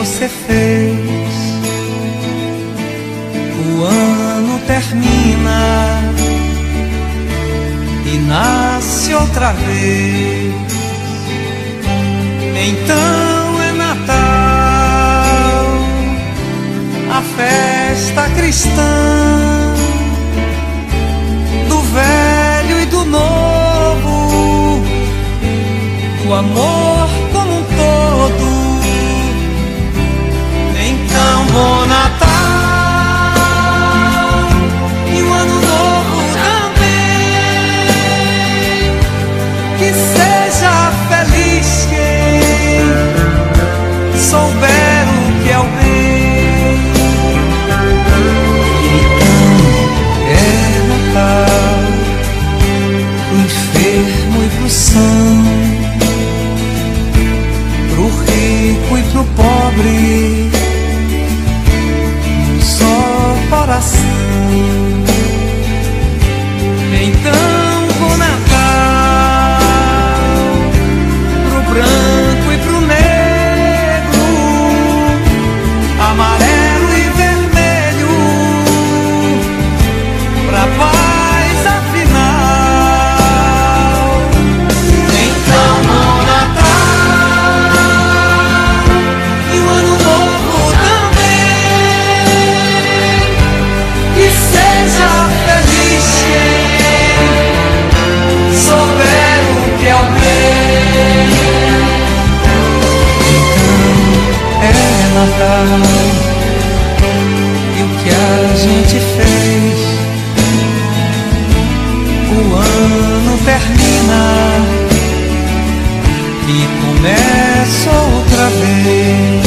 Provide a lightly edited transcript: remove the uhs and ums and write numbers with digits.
você fez. O ano termina e nasce outra vez. Então é Natal, a festa cristã, do velho e do novo, do amor como um todo. Então, bom Natal e um ano novo também. Que seja feliz quem souber o que é o bem. Então é Natal pro enfermo e pro são, pro rico e pro pobre, um só coração. Então, bom Natal pro branco e pro negro, amarelo e vermelho, pra paz afinal. Então, bom Natal e um ano novo também. Que seja feliz quem souber o que é o bem. Então é Natal e o que a gente fez. O ano termina e começa outra vez.